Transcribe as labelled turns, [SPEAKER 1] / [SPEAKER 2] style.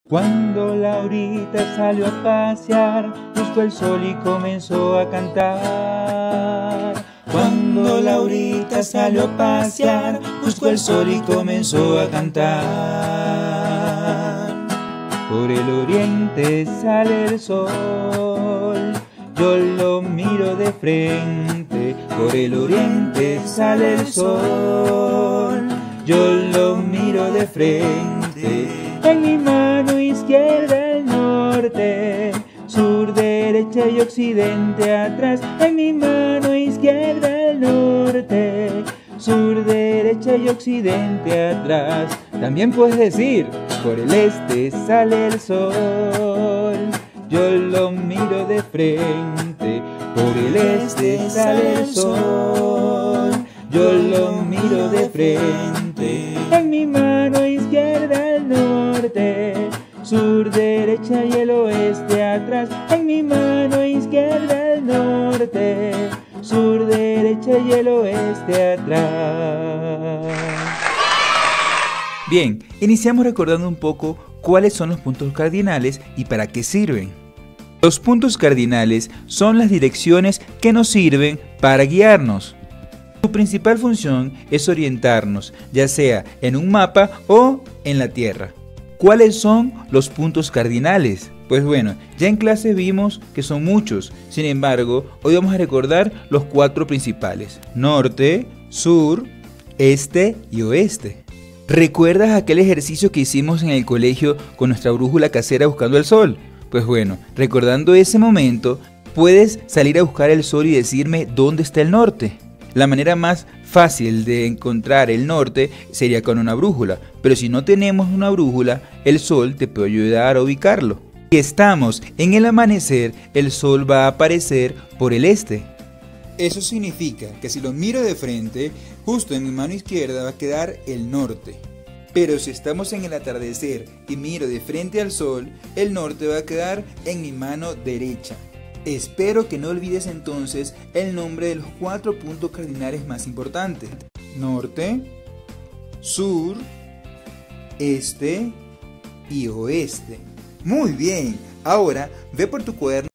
[SPEAKER 1] Cuando Laurita salió a pasear, buscó el sol y comenzó a cantar. Cuando Laurita salió a pasear, buscó el sol y comenzó a cantar. Por el oriente sale el sol, yo lo miro de frente. Por el oriente sale el sol, yo lo miro de frente. En mi mano izquierda el norte, sur, derecha y occidente atrás. En mi mano izquierda el norte, sur, derecha y occidente atrás. También puedes decir, por el este sale el sol, yo lo miro de frente. Por el este sale el sol, yo lo miro de frente. En mi mano izquierda el norte, sur, derecha y el oeste atrás. En mi mano izquierda el norte, sur, derecha y el oeste atrás. Bien, iniciamos recordando un poco cuáles son los puntos cardinales y para qué sirven. Los puntos cardinales son las direcciones que nos sirven para guiarnos. Su principal función es orientarnos, ya sea en un mapa o en la Tierra. ¿Cuáles son los puntos cardinales? Pues bueno, ya en clase vimos que son muchos, sin embargo, hoy vamos a recordar los 4 principales: norte, sur, este y oeste. ¿Recuerdas aquel ejercicio que hicimos en el colegio con nuestra brújula casera buscando el sol? Pues bueno, recordando ese momento, puedes salir a buscar el sol y decirme dónde está el norte. La manera más fácil de encontrar el norte sería con una brújula, pero si no tenemos una brújula, el sol te puede ayudar a ubicarlo. Si estamos en el amanecer, el sol va a aparecer por el este. Eso significa que si lo miro de frente, justo en mi mano izquierda va a quedar el norte. Pero si estamos en el atardecer y miro de frente al sol, el norte va a quedar en mi mano derecha. Espero que no olvides entonces el nombre de los 4 puntos cardinales más importantes: norte, sur, este y oeste. Muy bien, ahora ve por tu cuaderno